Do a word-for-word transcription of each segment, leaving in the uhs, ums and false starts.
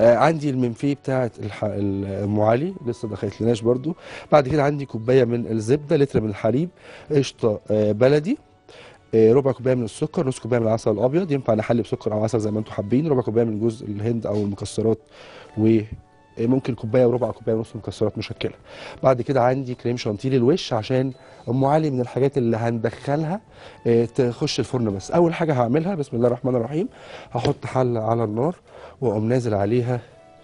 آه عندي المنفيه بتاعه ام علي لسه ما دخلتلناش برضو. بعد كده عندي كوبايه من الزبده، لتر من الحليب، قشطه آه بلدي، آه ربع كوبايه من السكر، نص كوبايه من العسل الابيض، ينفع نحلي بسكر او عسل زي ما انتم حابين، ربع كوبايه من جوز الهند او المكسرات، و ممكن كوبايه وربع كوبايه ونص مكسرات مشكله. بعد كده عندي كريم شانتيه للوش عشان ام علي من الحاجات اللي هندخلها آه، تخش الفرن. بس اول حاجه هعملها بسم الله الرحمن الرحيم، هحط حله على النار واقوم نازل عليها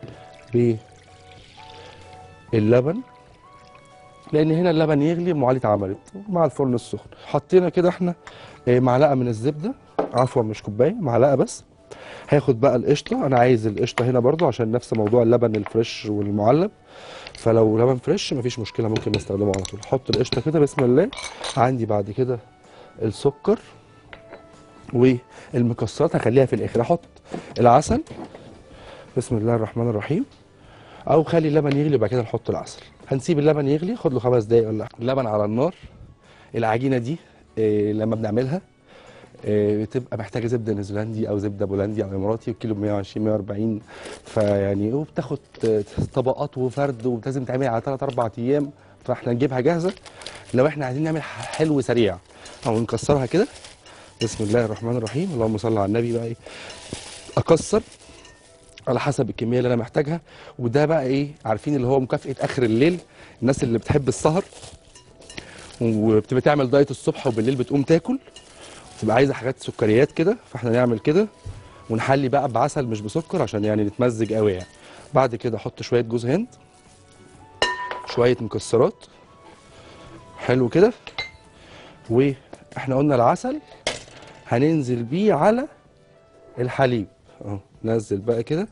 باللبن، لان هنا اللبن يغلي ام علي اتعملت مع الفرن السخن. حطينا كده احنا آه، معلقه من الزبده، عفوا مش كوبايه، معلقه بس. هاخد بقى القشطه، انا عايز القشطه هنا برضو عشان نفس موضوع اللبن الفريش والمعلب، فلو لبن فريش مفيش مشكله ممكن نستخدمه على طول. احط القشطه كده بسم الله. عندي بعد كده السكر والمكسرات هخليها في الاخر. احط العسل بسم الله الرحمن الرحيم، او خلي اللبن يغلي وبعد كده نحط العسل. هنسيب اللبن يغلي، خد له خمس دقايق ولا حاجة. اللبن على النار. العجينه دي إيه لما بنعملها إيه بتبقى محتاجه زبده نيوزيلندي او زبده بولندي او اماراتي، الكيلو ب مية وعشرين مية واربعين، فيعني وبتاخد طبقات وفرد ولازم تعمل على ثلاث اربع ايام، فاحنا نجيبها جاهزه لو احنا عايزين نعمل حلو سريع. او نكسرها كده بسم الله الرحمن الرحيم، اللهم صل على النبي. بقى ايه، اكسر على حسب الكميه اللي انا محتاجها. وده بقى ايه، عارفين اللي هو مكافاه اخر الليل، الناس اللي بتحب السهر وبتبقى تعمل دايت الصبح وبالليل بتقوم تاكل، تبقى عايزه حاجات سكريات كده، فاحنا نعمل كده ونحلي بقى بعسل مش بسكر عشان يعني نتمزج قوي يعني. بعد كده احط شويه جوز هند، شويه مكسرات، حلو كده. واحنا قلنا العسل هننزل بيه على الحليب اهو، نزل بقى كده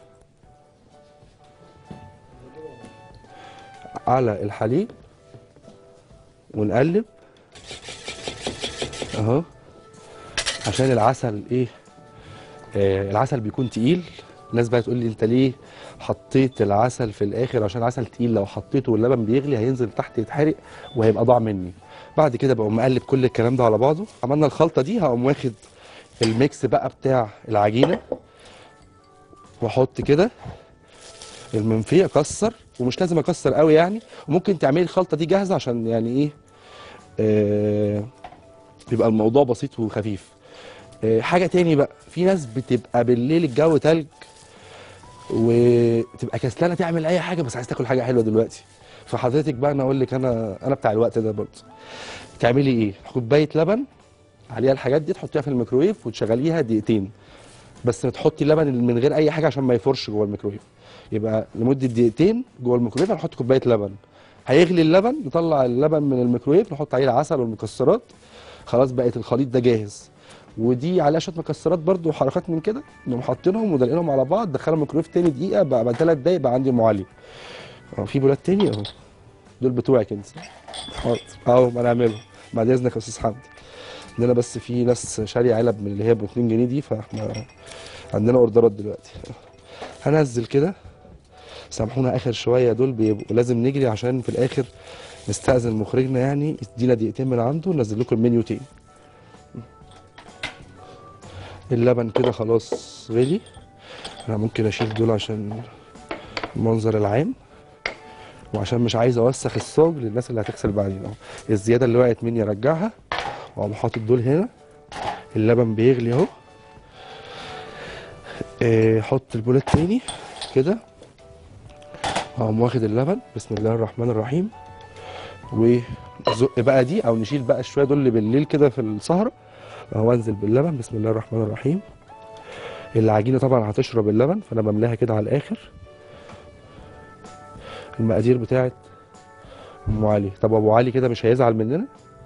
على الحليب ونقلب اهو، عشان العسل ايه، آه العسل بيكون تقيل. الناس بقى تقول لي انت ليه حطيت العسل في الاخر؟ عشان العسل تقيل، لو حطيته واللبن بيغلي هينزل تحت يتحرق وهيبقى ضاع مني. بعد كده بقوم مقلب كل الكلام ده على بعضه. عملنا الخلطه دي، هقوم واخد الميكس بقى بتاع العجينه واحط كده المنفيه، اكسر، ومش لازم اكسر قوي يعني، وممكن تعملي الخلطه دي جاهزه عشان يعني ايه آه يبقى الموضوع بسيط وخفيف. آه حاجه تاني بقى، في ناس بتبقى بالليل الجو تلج وتبقى كسلانه تعمل اي حاجه بس عايز تاكل حاجه حلوه دلوقتي، فحضرتك بقى انا اقول لك، انا انا بتاع الوقت ده برضه. تعملي ايه، كوبايه لبن عليها الحاجات دي، تحطيها في الميكرويف وتشغليها دقيقتين بس، تحطي اللبن من غير اي حاجه عشان ما يفرش جوه الميكرويف. يبقى لمده دقيقتين جوه الميكرويف هنحط كوبايه لبن، هيغلي اللبن، نطلع اللبن من الميكرويف، نحط عليه العسل والمكسرات، خلاص بقت الخليط ده جاهز. ودي عليها شويه مكسرات برده وحركات من كده، نقوم حاطينهم ودلقينهم على بعض، دخلهم الميكرويف تاني دقيقه، بقى بعد ثلاث دقايق بقى عندي ام علي. اه في بولات تاني اهو، دول بتوعك انت. حاضر اهو، ما نعملهم بعد اذنك يا استاذ حمدي. عندنا بس في ناس شاريه علب من اللي هي ب اتنين جنيه دي، فاحنا عندنا اوردرات دلوقتي. هنزل كده، سامحونا اخر شويه دول بيبقوا لازم نجري عشان في الاخر نستأذن مخرجنا يعني يدينا دقيقتين من عنده ننزل لكم المنيو تاني. اللبن كده خلاص غلي، انا ممكن اشيل دول عشان المنظر العام، وعشان مش عايز اوسخ الصاج للناس اللي هتغسل بعدين اهو. الزياده اللي وقعت مني ارجعها، واقوم حاطط دول هنا. اللبن بيغلي اهو، إيه، حط البولات تاني كده، اقوم واخد اللبن بسم الله الرحمن الرحيم، وزق بقى دي، او نشيل بقى شويه دول اللي بالليل كده في السهره اهو، انزل باللبن بسم الله الرحمن الرحيم. العجينه طبعا هتشرب اللبن، فانا بملاها كده على الاخر. المقادير بتاعت ام علي. طب ابو علي كده مش هيزعل مننا؟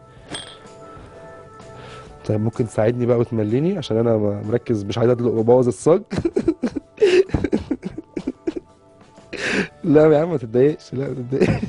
طيب ممكن تساعدني بقى وتمليني عشان انا مركز مش عايز ادلق وابوظ الصاج. لا يا عم ما تتضايقش، لا ما تتضايقش.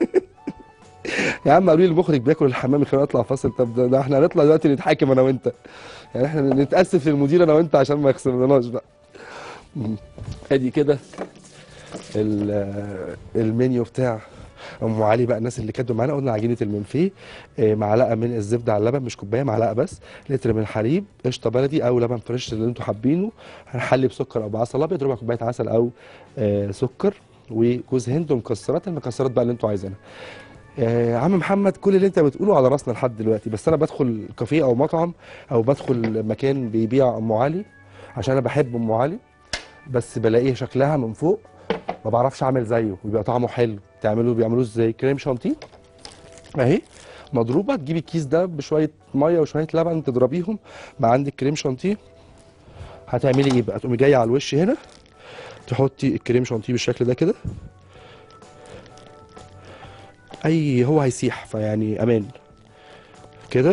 يا عم قالوا لي المخرج بياكل الحمام، خلينا نطلع فاصل. طب ده, ده احنا هنطلع دلوقتي نتحاكم انا وانت، يعني احنا نتاسف للمدير انا وانت عشان ما يخسرناش بقى. ادي كده المنيو بتاع ام علي بقى الناس اللي كانوا معانا قلنا عجينه المنفيه، آه، معلقه من الزبده على اللبن، مش كوبايه، معلقه بس، لتر من الحليب، قشطه بلدي او لبن فريش اللي انتوا حابينه، هنحلي بسكر او بعسل ابيض، ربع كوبايه عسل او آه، سكر، وجوز هند ومكسرات، المكسرات بقى اللي انتوا عايزينها. يا عم محمد كل اللي انت بتقوله على راسنا لحد دلوقتي، بس انا بدخل كافيه او مطعم او بدخل مكان بيبيع ام علي عشان انا بحب ام علي، بس بلاقيه شكلها من فوق ما بعرفش اعمل زيه ويبقى طعمه حلو. تعملوه بيعملوه ازاي؟ كريم شانتيه اهي مضروبه، تجيبي الكيس ده بشويه ميه وشويه لبن تضربيهم مع عندك كريم شانتيه. هتعملي ايه بقى؟ تقومي جايه على الوش هنا تحطي الكريم شانتيه بالشكل ده كده، اي هو هيسيح فيعني امان كده،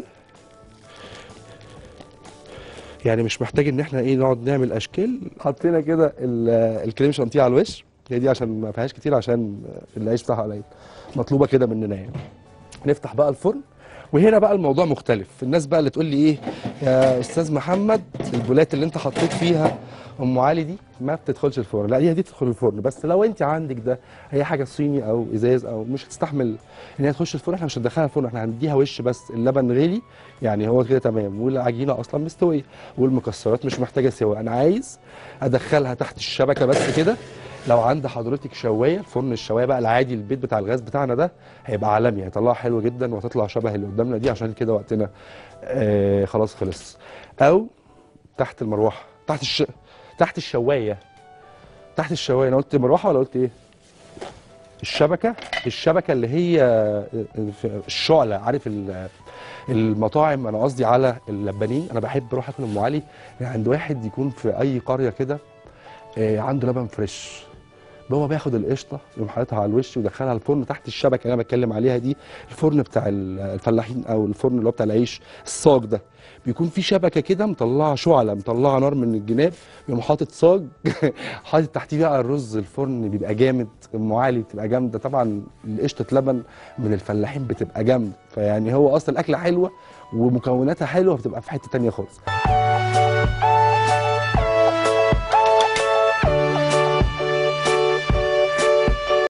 يعني مش محتاج ان احنا ايه نقعد نعمل اشكال. حطينا كده ال- الكريم شانتيه على الوش، هي دي عشان ما فيهاش كتير عشان العيش بتاعها قليل، مطلوبه كده مننا يعني. نفتح بقى الفرن، وهنا بقى الموضوع مختلف. الناس بقى اللي تقول لي ايه يا استاذ محمد البولات اللي انت حطيت فيها ام علي دي ما بتدخلش الفرن، لا هي دي تدخل الفرن، بس لو انت عندك ده هي حاجه صيني او ازاز او مش هتستحمل ان هي تخش الفرن، احنا مش هندخلها الفرن، احنا هنديها وش بس، اللبن غلي يعني هو كده تمام، والعجينه اصلا مستويه، والمكسرات مش محتاجه سوا. انا عايز ادخلها تحت الشبكه بس كده. لو عند حضرتك شوايه، الفرن الشوايه بقى العادي البيت بتاع الغاز بتاعنا ده هيبقى عالمي، هيطلعها حلو جدا وهتطلع شبه اللي قدامنا دي، عشان كده وقتنا آه خلاص خلص. او تحت المروحه، تحت الش... تحت الشوايه، تحت الشوايه. انا قلت مروحه ولا قلت ايه؟ الشبكه، الشبكه اللي هي الشعله، عارف ال- المطاعم، انا قصدي على اللبانين. انا بحب اروح اكل ام علي من عند واحد يكون في اي قريه كده آه، عنده لبن فريش، هو بياخد القشطه يقوم حاططها على الوش ويدخلها الفرن تحت الشبكه اللي انا بتكلم عليها دي، الفرن بتاع الفلاحين او الفرن اللي هو بتاع العيش الصاج ده، بيكون في شبكه كده مطلعه شعله، مطلعه نار من الجناب، يقوم حاطط صاج حاطط تحتيه بقى الرز، الفرن بيبقى جامد، ام علي بتبقى جامده طبعا، قشطه لبن من الفلاحين بتبقى جامده، فيعني هو اصلا الاكله حلوه ومكوناتها حلوه بتبقى في حته تانيه خالص.